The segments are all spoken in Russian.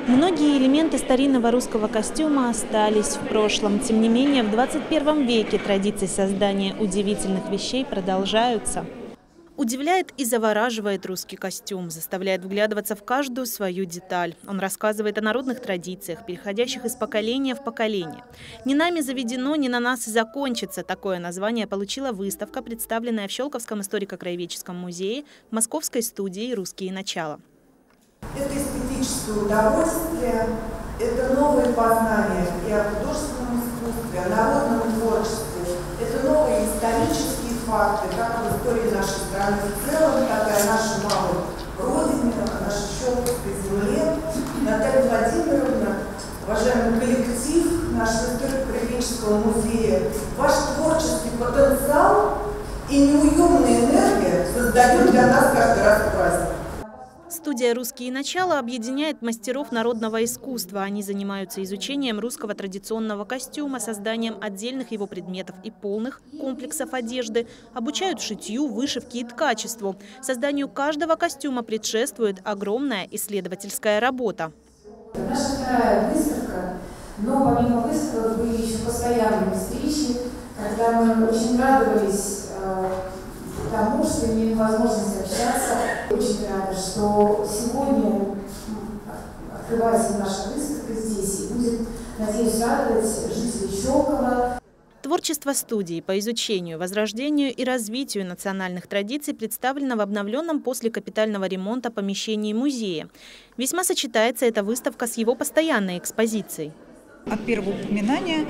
Многие элементы старинного русского костюма остались в прошлом. Тем не менее, в 21 веке традиции создания удивительных вещей продолжаются. Удивляет и завораживает русский костюм, заставляет вглядываться в каждую свою деталь. Он рассказывает о народных традициях, переходящих из поколения в поколение. «Не нами заведено, не на нас и закончится» – такое название получила выставка, представленная в Щелковском историко-краеведческом музее в Московской студии «Русские начала». Это эстетическое удовольствие, это новые познания и о художественном искусстве, о народном творчестве, это новые исторические факты, как в истории нашей страны в целом, так и о нашей малой родине, о нашей Щелковской земле. Наталья Владимировна, уважаемый коллектив нашего историко-краеведческого музея, ваш творческий потенциал и неуемная энергия создают для нас каждый раз праздник. Студия «Русские начала» объединяет мастеров народного искусства. Они занимаются изучением русского традиционного костюма, созданием отдельных его предметов и полных комплексов одежды, обучают шитью, вышивке и ткачеству. Созданию каждого костюма предшествует огромная исследовательская работа. Наша вторая выставка, но помимо выставок были еще постоянные встречи, когда мы очень радовались тому, что имеем возможность общаться. Очень рада, что сегодня открывается наша выставка здесь и будет, надеюсь, радовать жителей Щелково. Творчество студии по изучению, возрождению и развитию национальных традиций представлено в обновленном после капитального ремонта помещении музея. Весьма сочетается эта выставка с его постоянной экспозицией. От первого упоминания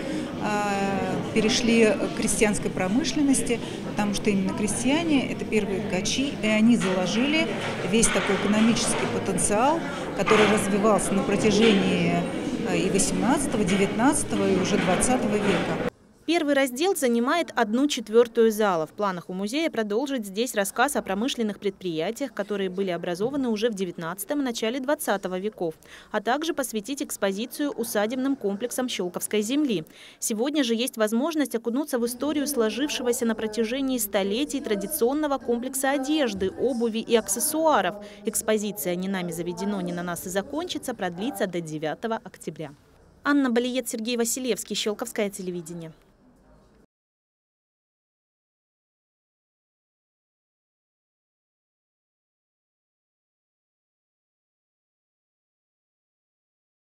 перешли к крестьянской промышленности, потому что именно крестьяне – это первые ткачи, и они заложили весь такой экономический потенциал, который развивался на протяжении и 18-го, 19-го, и уже 20 века. Первый раздел занимает 1/4 зала. В планах у музея продолжить здесь рассказ о промышленных предприятиях, которые были образованы уже в 19-м и начале 20 веков, а также посвятить экспозицию усадебным комплексам Щелковской земли. Сегодня же есть возможность окунуться в историю сложившегося на протяжении столетий традиционного комплекса одежды, обуви и аксессуаров. Экспозиция «Не нами заведено, не на нас и закончится» продлится до 9 октября. Анна Балиет, Сергей Василевский, Щелковское телевидение.